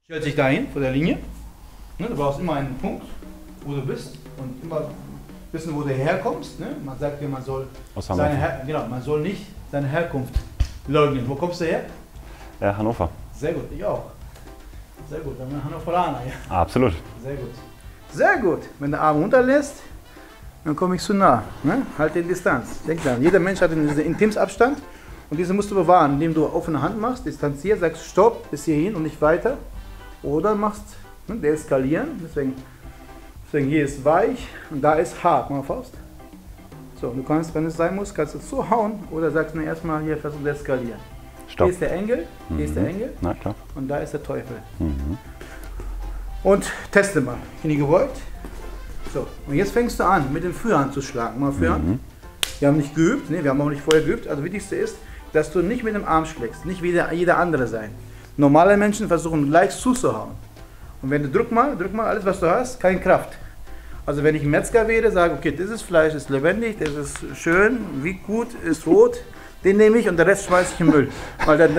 Stellt sich dahin vor der Linie. Ne, du brauchst immer einen Punkt, wo du bist und immer wissen, wo du herkommst. Ne? Man sagt ja, man soll nicht seine Herkunft leugnen. Wo kommst du her? Ja, Hannover. Sehr gut, ich auch. Sehr gut, dann bin ich Hannoveraner. Ja. Absolut. Sehr gut. Sehr gut. Wenn der Arm runterlässt, dann komme ich zu nah. Ne? Halt die Distanz. Denk dran, jeder Mensch hat diesen Intimsabstand und diese musst du bewahren, indem du offene Hand machst, distanzierst, sagst Stopp, bis hierhin und nicht weiter. Oder machst deeskalieren. Deswegen hier ist weich und da ist hart. Mal Faust. So, du kannst, wenn es sein muss, kannst du zuhauen oder sagst du erstmal hier versuchen zu deeskalieren. Stopp. Hier ist der Engel, hier ist der Engel. Na klar. Und da ist der Teufel. Und teste mal. Knie gebeugt. So, und jetzt fängst du an, mit dem Führhand zu schlagen. Mal Führhand. Wir haben nicht geübt, ne? Wir haben auch nicht vorher geübt. Also das Wichtigste ist, dass du nicht mit dem Arm schlägst, nicht wie jeder andere sein. Normale Menschen versuchen gleich zuzuhauen. Und wenn du drück mal alles was du hast, keine Kraft. Also wenn ich ein Metzger wäre, sage okay, dieses Fleisch ist lebendig, das ist schön, wie gut, ist rot, den nehme ich und den Rest schmeiße ich in den Müll. Weil da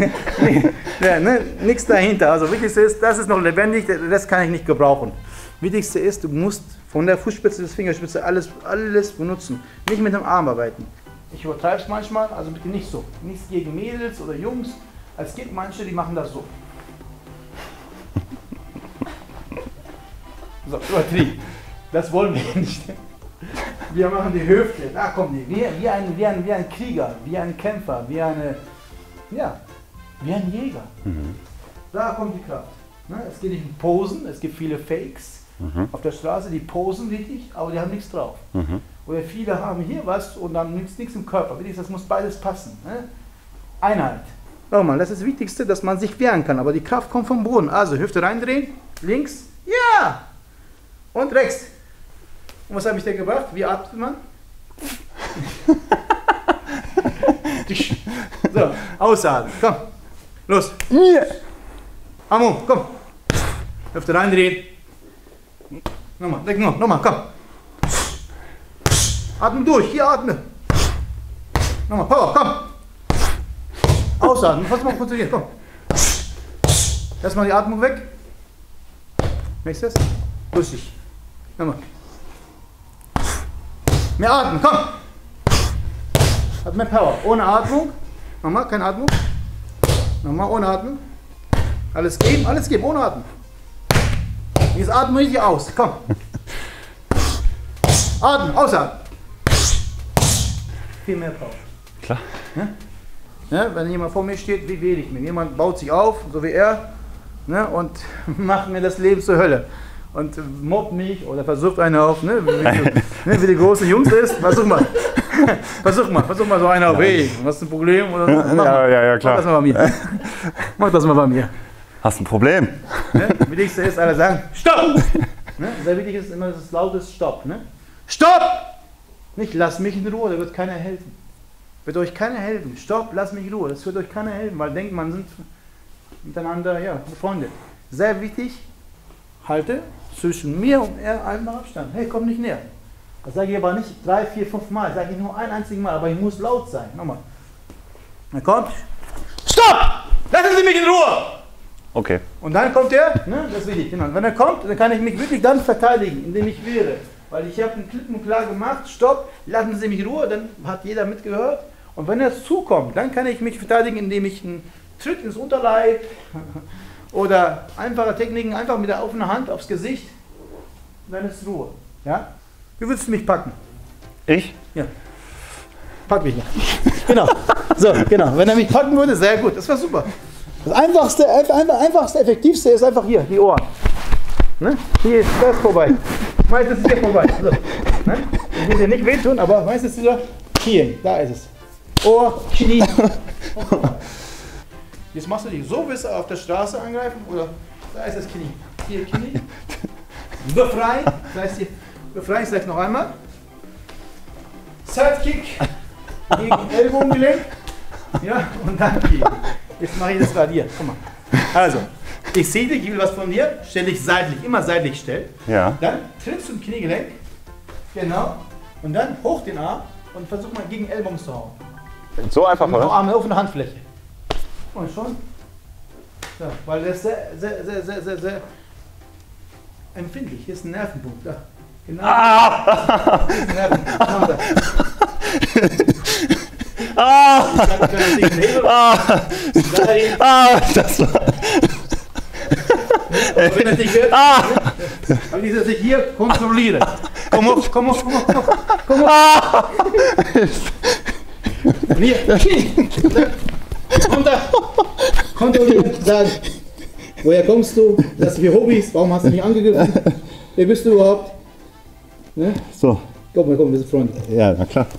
nichts dahinter. Also Wichtigste ist, das ist noch lebendig, den Rest kann ich nicht gebrauchen. Wichtigste ist, du musst von der Fußspitze bis Fingerspitze alles benutzen, nicht mit dem Arm arbeiten. Ich übertreibe es manchmal, also bitte nicht so. Nichts gegen Mädels oder Jungs. Es gibt manche, die machen das so. So, übertrieben. Das wollen wir nicht. Wir machen die Hüfte. Da kommen die. Wie ein Krieger, wie ein Kämpfer, wie ein Jäger. Da kommt die Kraft. Es geht nicht um Posen, es gibt viele Fakes auf der Straße, die posen richtig, aber die haben nichts drauf. Oder viele haben hier was und dann nichts im Körper. Das muss beides passen. Ne? Einheit. Nochmal, das ist das Wichtigste, dass man sich wehren kann, aber die Kraft kommt vom Boden. Also Hüfte reindrehen, links, ja! Und rechts. Und was habe ich dir gebracht? Wie atmet man? So, ausatmen, komm, los. Amu, komm. Hüfte reindrehen. Nochmal, komm. Atmen durch, hier atme. Nochmal, Power, komm. Ausatmen, fass mal konzentriert, komm. Lass mal die Atmung weg. Nächstes. Lustig. Nochmal. Mehr atmen, komm. Hat mehr Power. Ohne Atmung. Nochmal, keine Atmung. Nochmal, ohne Atmung. Alles geben, ohne Atmen. Jetzt atmen richtig aus, komm. Atmen, ausatmen. Viel mehr Power. Klar. Ja, wenn jemand vor mir steht, wie wähle ich mich? Jemand baut sich auf, so wie er, ne, und macht mir das Leben zur Hölle. Und mobbt mich oder versucht einen auf, ne, wie die großen Jungs ist. Versuch mal so einen auf, hey, was ist ein Problem? Oder so. Ja, klar. Mach das mal bei mir. Mach das mal bei mir. Hast ein Problem? Ne? Das Wichtigste ist, alle sagen, Stopp! Ne? Sehr wichtig ist immer das lautes Stopp. Ne? Stopp! Nicht, lass mich in Ruhe, da wird keiner helfen. Wird euch keiner helfen. Stopp, lass mich in Ruhe, das wird euch keiner helfen, weil denkt man, sind miteinander befreundet. Sehr wichtig, halte zwischen mir und er einmal Abstand. Hey, komm nicht näher. Das sage ich aber nicht 3, 4, 5 Mal, das sage ich nur ein einziges Mal, aber ich muss laut sein. Nochmal. Er kommt. Stopp! Lassen Sie mich in Ruhe! Okay. Und dann kommt er, ne, das ist wichtig, genau. Wenn er kommt, dann kann ich mich wirklich dann verteidigen, indem ich wehre. Weil ich habe einen klipp und klar gemacht, Stopp, lassen Sie mich in Ruhe, dann hat jeder mitgehört. Und wenn er zukommt, dann kann ich mich verteidigen, indem ich einen Tritt ins Unterleib oder einfache Techniken, einfach mit der offenen Hand aufs Gesicht, dann ist Ruhe. Ja? Wie würdest du mich packen? Ich? Ja. Pack mich nicht. Genau. So, genau. Wenn er mich packen würde, sehr gut. Das war super. Das einfachste, effektivste ist einfach hier, die Ohren. Ne? Hier ist das vorbei. Meistens ist hier vorbei. So. Ne? Ich will dir nicht wehtun, aber meistens ist wieder hier. Da ist es. Ohr, Knie. Jetzt machst du dich so, willst du auf der Straße angreifen oder da ist das Knie. Hier Knie. Befreien. Das heißt hier, befreien ist gleich noch einmal. Sidekick gegen Ellbogengelenk. Ja, und dann hier. Jetzt mache ich das gerade hier. Guck mal. Also, ich sehe dich, ich will was von dir, stelle dich seitlich, immer seitlich stellen. Ja. Dann trittst du im Kniegelenk. Genau. Und dann hoch den Arm und versuch mal gegen Ellbogen zu hauen. So einfach, Mit oder? Arme auf eine Handfläche. Und schon Ja, weil der ist sehr empfindlich. Hier ist ein Nervenpunkt. Da. Genau. Hier ist ein Nervenpunkt. Das war. Aber wenn das nicht wird, aber ich sich hier kontrollieren. Komm auf. Und hier, kontrollieren, sagen, woher kommst du, das sind für Hobbys, warum hast du mich angegriffen, wer bist du überhaupt? Ne? So. Komm, wir sind Freunde. Ja, na klar.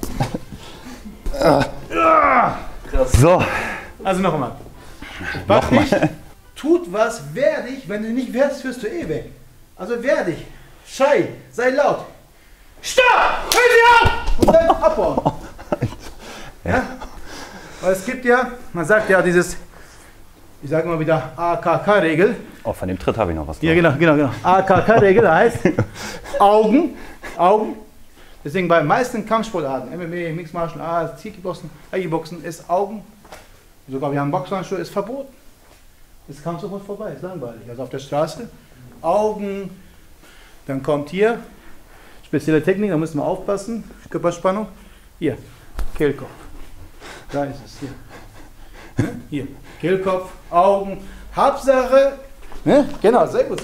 So. Also noch einmal. Wach nicht, tut was, wehr dich, wenn du nicht wehrst, wirst du eh weg. Also wehr dich, schrei, sei laut. Stopp! Hör sie auf! Und dann abhauen. Ja? Weil es gibt ja, man sagt ja dieses, ich sage immer wieder AKK-Regel. Oh, von dem Tritt habe ich noch was. Ja, genau. AKK-Regel heißt Augen. Deswegen bei den meisten Kampfsportarten, MMA, Mixed Martial Arts, Kickboxen, ist Augen, sogar wir haben Boxhandschuhe, ist verboten. Es kam sofort vorbei, ist langweilig. Also auf der Straße, Augen, dann kommt hier, spezielle Technik, da müssen wir aufpassen, Körperspannung, hier, Kehlkopf. Da ist es, hier. Hier, Kehlkopf, Augen, Hauptsache, genau, sehr gut.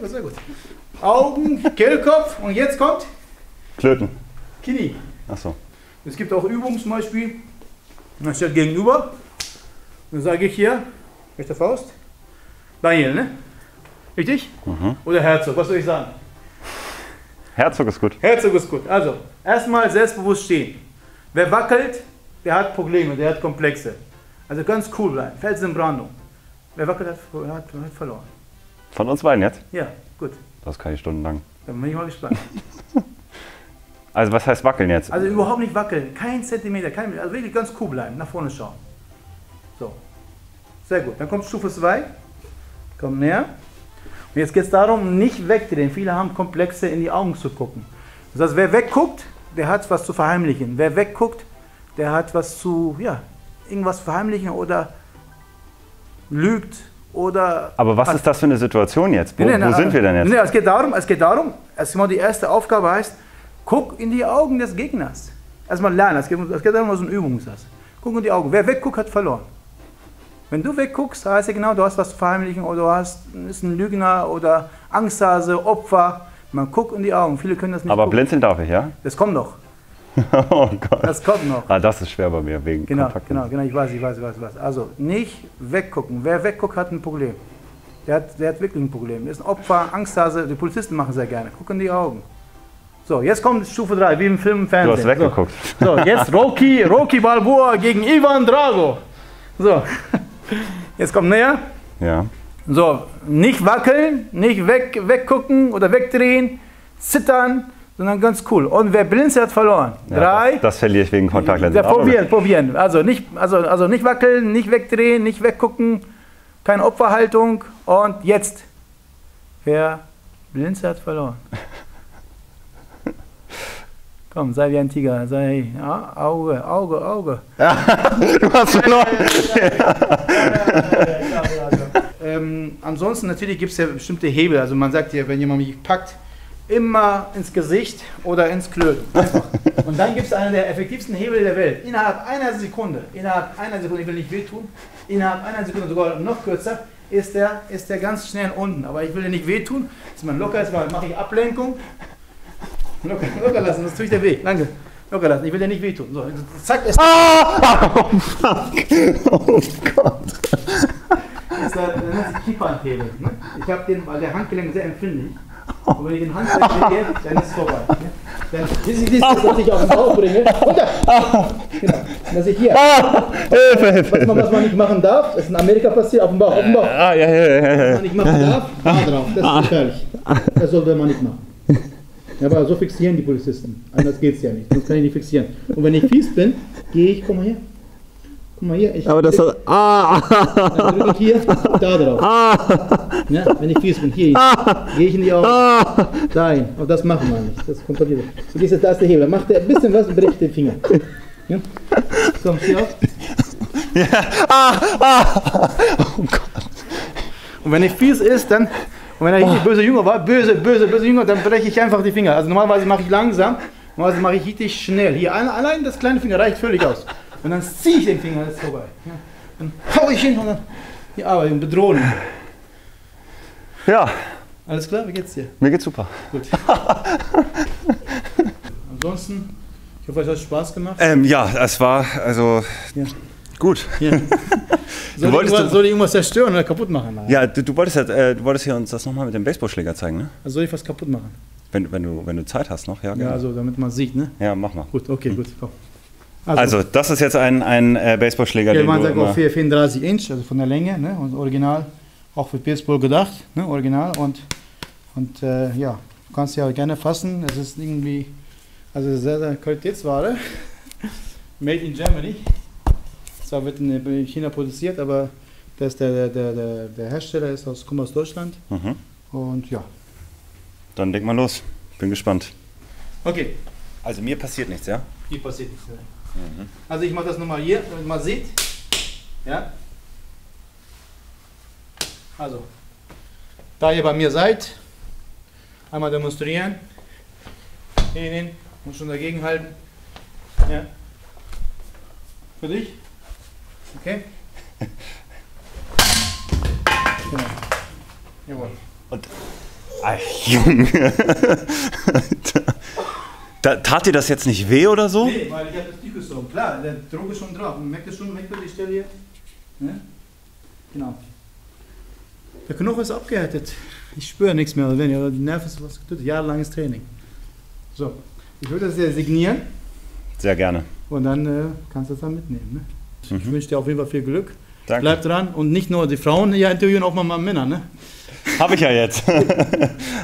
Augen, Kehlkopf und jetzt kommt Klöten. Knie. Achso. Es gibt auch Übungen zum Beispiel, man steht gegenüber, dann sage ich hier, rechte Faust, Daniel, ne? Richtig? Mhm. Oder Herzog, was soll ich sagen? Herzog ist gut. Herzog ist gut. Also, erstmal selbstbewusst stehen. Wer wackelt, der hat Probleme, der hat Komplexe. Also ganz cool bleiben, Felsen in Brandung. Wer wackelt, hat verloren. Von uns beiden jetzt? Ja, gut. Das kann ich stundenlang. Dann bin ich mal gespannt. Also was heißt wackeln jetzt? Also überhaupt nicht wackeln, kein Zentimeter, also wirklich ganz cool bleiben, nach vorne schauen. So, sehr gut. Dann kommt Stufe 2, komm näher. Und jetzt geht es darum, nicht wegdrehen. Viele haben Komplexe, in die Augen zu gucken. Das heißt, wer wegguckt, der hat was zu verheimlichen. Wer wegguckt, der hat was zu, ja, irgendwas verheimlichen oder lügt oder... Aber was ist das für eine Situation jetzt? Wo sind wir denn jetzt? Nee, es geht darum, erstmal die erste Aufgabe heißt, guck in die Augen des Gegners. Erstmal lernen, es geht darum, was so eine Übung ist. Guck in die Augen. Wer wegguckt, hat verloren. Wenn du wegguckst, heißt ja genau, du hast was zu verheimlichen oder du bist ein Lügner oder Angsthase, Opfer. Man guckt in die Augen. Viele können das nicht. Aber gucken. blinzeln darf ich, ja? Das kommt noch. Oh Gott. Das kommt noch. Ah, das ist schwer bei mir wegen Kontakt. Genau, ich weiß. Also nicht weggucken. Wer wegguckt, hat ein Problem. Der hat wirklich ein Problem. Der ist ein Opfer, Angsthase. Die Polizisten machen sehr gerne. Guck in die Augen. So, jetzt kommt Stufe 3, wie im Film und Fernsehen. Du hast weggeguckt. So, jetzt Rocky Balboa gegen Ivan Drago. So, jetzt kommt näher. Ja. So, nicht wackeln, nicht weggucken oder wegdrehen, zittern, sondern ganz cool. Und wer blinzelt, hat verloren. Ja, 3. Das verliere ich wegen Kontaktlinsen. Ja, probieren. Also nicht wackeln, nicht wegdrehen, nicht weggucken, keine Opferhaltung. Und jetzt, wer blinzelt, hat verloren. Komm, sei wie ein Tiger, sei Auge. Ja, du hast verloren. Ansonsten natürlich gibt es ja bestimmte Hebel. Also man sagt ja, wenn jemand mich packt, immer ins Gesicht oder ins Klöten. Einfach. Und dann gibt es einen der effektivsten Hebel der Welt. Innerhalb einer Sekunde, ich will nicht wehtun, innerhalb einer Sekunde, sogar noch kürzer, ist der ganz schnell unten. Aber ich will dir nicht wehtun, dass man locker ist, mache ich Ablenkung. Locker lassen, das tue ich dir weh. Danke. Locker lassen, ich will dir nicht wehtun. So, zack, ist Oh, fuck. Oh Gott. Das nennt sich Kiefernhebel. Ne? Ich habe den, weil der Handgelenk sehr empfindlich. Und wenn ich den Handgelenk drehe, dann ist es vorbei. Ne? Dann siehst du, dass ich auf den Bauch bringe. Runter! Genau. Dass ich hier. Hilfe. Was man nicht machen darf, das ist in Amerika passiert, auf dem Bauch. Ja. Was man nicht machen darf, da drauf. Das ist gefährlich. Das sollte man nicht machen. Ja, aber so fixieren die Polizisten. Anders geht es ja nicht. Sonst kann ich nicht fixieren. Und wenn ich fies bin, gehe ich, guck mal hier. Aber das soll. Dann drücke ich hier, da drauf. Ja, wenn ich fies bin, hier. Gehe ich in die Augen. Dahin. Aber das machen wir nicht. Das kontrolliert. Du gehst jetzt, da ist der Hebel. Dann macht der ein bisschen was und bricht den Finger. Ja? Komm, steh auf. Ja. Oh Gott. Und wenn er fies ist, dann, und wenn er richtig böse Jünger war, böse Jünger, dann breche ich einfach die Finger. Also normalerweise mache ich langsam, normalerweise mache ich richtig schnell. Hier, allein das kleine Finger reicht völlig aus. Und dann ziehe ich den Finger, das ist vorbei. Ja. Dann hau ich hin und dann die Arbeit und bedrohen. Ja. Alles klar, wie geht's dir? Mir geht's super. Gut. Ansonsten, ich hoffe, es hat Spaß gemacht. Ja, es war also gut. Ja. Soll ich irgendwas zerstören oder kaputt machen? Ja, du wolltest hier uns das nochmal mit dem Baseballschläger zeigen, ne? Also soll ich was kaputt machen? Wenn du Zeit hast noch, ja. Ja, genau. also damit man sieht, ne? Ja, mach mal. Gut, okay, gut, komm. Also das ist jetzt ein Baseballschläger, ja, den man du sagt auch 34 Inch, also von der Länge, ne? Und original, auch für Baseball gedacht, ne? Original und ja, du kannst ja gerne fassen. Es ist irgendwie, also sehr, sehr Qualitätsware. Made in Germany. Zwar wird in China produziert, aber der Hersteller kommt aus Deutschland. Mhm. Und ja. Dann leg mal los. Bin gespannt. Okay. Also mir passiert nichts, ja? Hier passiert nichts. Mhm. Also ich mache das nochmal hier, damit man sieht. Ja. Also, da ihr bei mir seid, einmal demonstrieren. Hin, muss schon dagegen halten. Ja. Für dich? Okay? Genau. Jawohl. Und. Ach, Junge. Tat dir das jetzt nicht weh oder so? Nee, weil ich habe das nicht gezogen. Klar, der Druck ist schon drauf. Merkt ihr schon, die Stelle hier? Ja? Genau. Der Knochen ist abgehärtet. Ich spüre nichts mehr. Die Nerven ist was getötet. Jahrelanges Training. So, ich würde das hier signieren. Sehr gerne. Und dann kannst du das dann mitnehmen. Ne? Ich wünsche dir auf jeden Fall viel Glück. Danke. Bleib dran und nicht nur die Frauen hier interviewen, auch mal Männer. Ne? Habe ich ja jetzt.